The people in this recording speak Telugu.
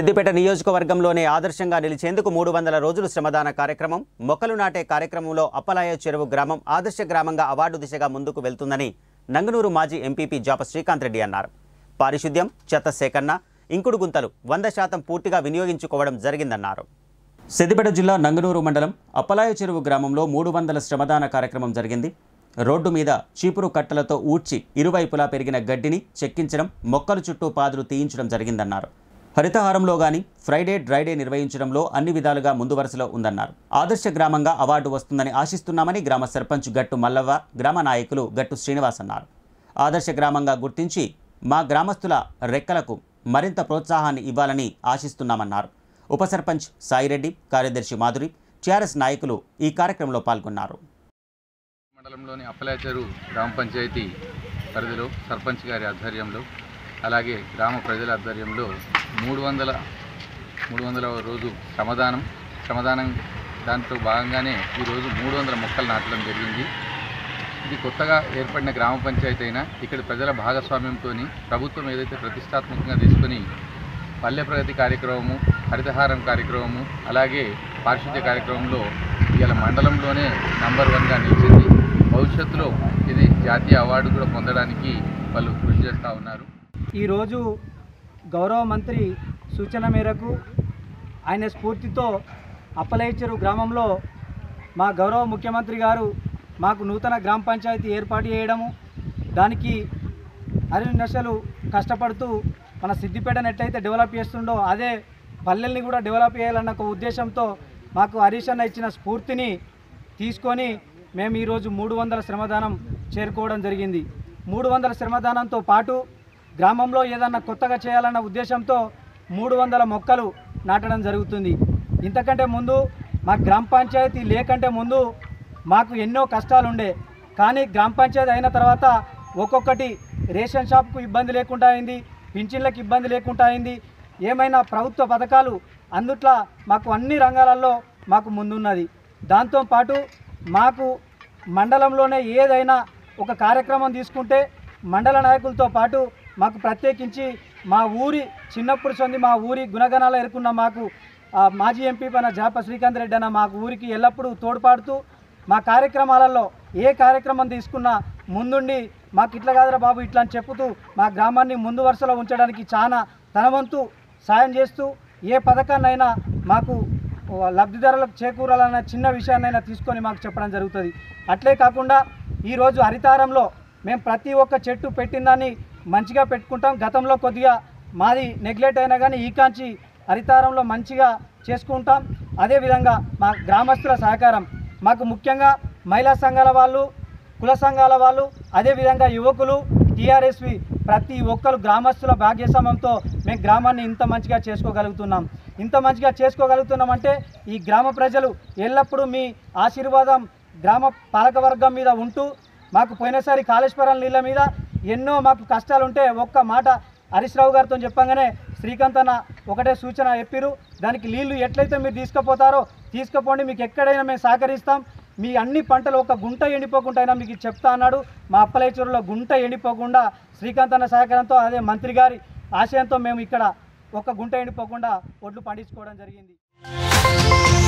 సిద్దిపేట నియోజకవర్గంలోనే ఆదర్శంగా నిలిచేందుకు 300 రోజులు శ్రమదాన కార్యక్రమం, మొక్కలు నాటే కార్యక్రమంలో అప్పలాయ చెరువు గ్రామం ఆదర్శ గ్రామంగా అవార్డు దిశగా ముందుకు వెళ్తుందని నంగనూరు మాజీ ఎంపీపీ జాప శ్రీకాంత్ రెడ్డి అన్నారు. పారిశుద్ధ్యం, చెత్త సేకరణ, ఇంకుడు గుంతలు 100% పూర్తిగా వినియోగించుకోవడం జరిగిందన్నారు. సిద్దిపేట జిల్లా నంగనూరు మండలం అప్పలాయ చెరువు గ్రామంలో 300 శ్రమదాన కార్యక్రమం జరిగింది. రోడ్డు మీద చీపురు కట్టలతో ఊడ్చి ఇరువైపులా పెరిగిన గడ్డిని చెక్కించడం, మొక్కల చుట్టూ పాదులు తీయించడం జరిగిందన్నారు. హరితహారంలో గాని ఫ్రైడే డ్రైడే నిర్వహించడంలో అన్ని విధాలుగా ముందు వరుసలో ఉందన్నారు. ఆదర్శ గ్రామంగా అవార్డు వస్తుందని ఆశిస్తున్నామని గ్రామ సర్పంచ్ గట్టు మల్లవ్వ, గ్రామ నాయకులు గట్టు శ్రీనివాస్ అన్నారు. ఆదర్శ గ్రామంగా గుర్తించి మా గ్రామస్తుల రెక్కలకు మరింత ప్రోత్సాహాన్ని ఇవ్వాలని ఆశిస్తున్నామన్నారు. ఉప సర్పంచ్ సాయిరెడ్డి, కార్యదర్శి మాధురి, టీఆర్ఎస్ నాయకులు ఈ కార్యక్రమంలో పాల్గొన్నారు. మండలంలోని అప్పలాయ చెరువు గ్రామ పంచాయతీ పరిధిలో సర్పంచ్ గారి ఆధ్వర్యంలో, అలాగే గ్రామ ప్రజల ఆధ్వర్యంలో 300 రోజు శ్రమదానం దాంట్లో భాగంగానే ఈరోజు 300 మొక్కలు నాటడం జరిగింది. ఇది కొత్తగా ఏర్పడిన గ్రామ పంచాయతీ అయినా ఇక్కడ ప్రజల భాగస్వామ్యంతో ప్రభుత్వం ఏదైతే ప్రతిష్టాత్మకంగా తీసుకొని పల్లె ప్రగతి కార్యక్రమము, హరితహారం కార్యక్రమము, అలాగే పారిశుద్ధ్య కార్యక్రమంలో ఇవాళ మండలంలోనే నంబర్ 1గా నిలిచింది. భవిష్యత్తులో ఇది జాతీయ అవార్డు కూడా పొందడానికి వాళ్ళు కృషి చేస్తూ ఉన్నారు. ఈరోజు గౌరవ మంత్రి సూచన మేరకు ఆయన స్ఫూర్తితో అప్పలాయ చెరువు గ్రామంలో మా గౌరవ ముఖ్యమంత్రి గారు మాకు నూతన గ్రామ పంచాయతీ ఏర్పాటు చేయడము, దానికి అరినశలు కష్టపడుతూ మన సిద్దిపేటను ఎట్లయితే డెవలప్ చేస్తుండో అదే పల్లెల్ని కూడా డెవలప్ చేయాలన్న ఒక ఉద్దేశంతో మాకు హరీష్ అన్న ఇచ్చిన స్ఫూర్తిని తీసుకొని మేము ఈరోజు 300 శ్రమదానం చేరుకోవడం జరిగింది. 300 శ్రమదానంతో పాటు గ్రామంలో ఏదన్నా కొత్తగా చేయాలన్న ఉద్దేశంతో 300 మొక్కలు నాటడం జరుగుతుంది. ఇంతకంటే ముందు మా గ్రామ పంచాయతీ లేకంటే ముందు మాకు ఎన్నో కష్టాలు ఉండే, కానీ గ్రామ పంచాయతీ అయిన తర్వాత ఒక్కొక్కటి రేషన్ షాప్కు ఇబ్బంది లేకుండా అయింది, పింఛన్లకు ఇబ్బంది లేకుండా అయింది, ఏమైనా ప్రభుత్వ పథకాలు అందుట్లా మాకు అన్ని రంగాలలో మాకు ముందున్నది. దాంతోపాటు మాకు మండలంలోనే ఏదైనా ఒక కార్యక్రమం తీసుకుంటే మండల నాయకులతో పాటు మాకు ప్రత్యేకించి మా ఊరి చిన్నప్పుడు సొంది మా ఊరి గుణగణాలు ఎరుకున్న మాకు మాజీ ఎంపీ పైన జాప శ్రీకాంత్ రెడ్డి అన్న మాకు ఊరికి ఎల్లప్పుడూ తోడ్పాడుతూ మా కార్యక్రమాలలో ఏ కార్యక్రమం తీసుకున్నా ముందుండి మాకు ఇట్లా కాదురా బాబు ఇట్లా అని చెప్పుతూ మా గ్రామాన్ని ముందు వరుసలో ఉంచడానికి చాలా తన వంతు సాయం చేస్తూ ఏ పథకాన్నైనా మాకు లబ్ధిదారులకు చేకూరాలన్న చిన్న విషయాన్నైనా తీసుకొని మాకు చెప్పడం జరుగుతుంది. అట్లే కాకుండా ఈరోజు హరితారంలో మేము ప్రతి ఒక్క చెట్టు పెట్టిన దాన్ని మంచిగా పెట్టుకుంటాం. గతంలో కొద్దిగా మాది నెగ్లెక్ట్ అయినా కానీ ఈ కాంచి హరితారంలో మంచిగా చేసుకుంటాం. అదేవిధంగా మా గ్రామస్తుల సహకారం, మాకు ముఖ్యంగా మహిళా సంఘాల వాళ్ళు, కుల సంఘాల వాళ్ళు, అదేవిధంగా యువకులు, టీఆర్ఎస్వి ప్రతి ఒక్కరు గ్రామస్తుల భాగ్యస్వామ్యంతో మేము గ్రామాన్ని ఇంత మంచిగా చేసుకోగలుగుతున్నాం. ఇంత మంచిగా చేసుకోగలుగుతున్నామంటే ఈ గ్రామ ప్రజలు ఎల్లప్పుడూ మీ ఆశీర్వాదం గ్రామ పాలకవర్గం మీద ఉంటూ, మాకు పోయినసారి కాళేశ్వరం నీళ్ళ మీద ఎన్నో మాకు కష్టాలు ఉంటే ఒక్క మాట హరీష్ రావు గారితో చెప్పంగానే శ్రీకాంత్ అన్న ఒకటే సూచన చెప్పిరు, దానికి నీళ్లు ఎట్లయితే మీరు తీసుకుపోతారో తీసుకుపోండి, మీకు ఎక్కడైనా మేము సహకరిస్తాం, మీ అన్ని పంటలు ఒక గుంట ఎండిపోకుండా అయినా మీకు చెప్తా అన్నాడు. మా అప్పలాయ చెరువులో గుంట ఎండిపోకుండా శ్రీకాంత్ అన్న సహకారంతో, అదే మంత్రి గారి ఆశయంతో మేము ఇక్కడ ఒక గుంట ఎండిపోకుండా ఒడ్లు పండించుకోవడం జరిగింది.